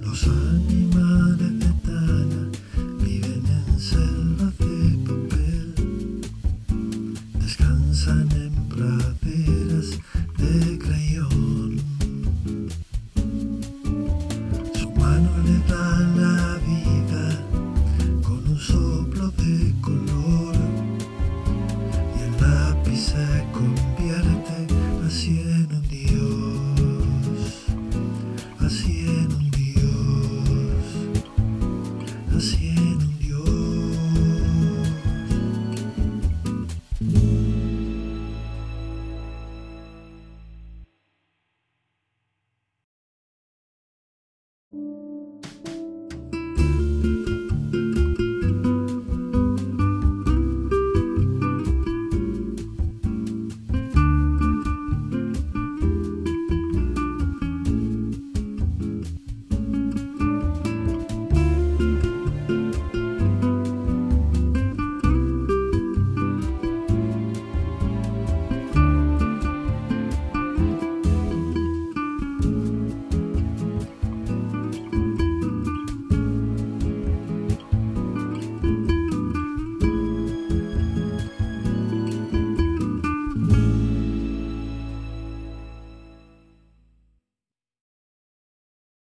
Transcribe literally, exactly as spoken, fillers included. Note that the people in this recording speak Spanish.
Los animales de Tana viven en selvas de papel, descansan en praderas de crayón. Su mano le da la vida con un soplo de color y el lápiz se convierte así en un dios, así en un dios, así en un dios.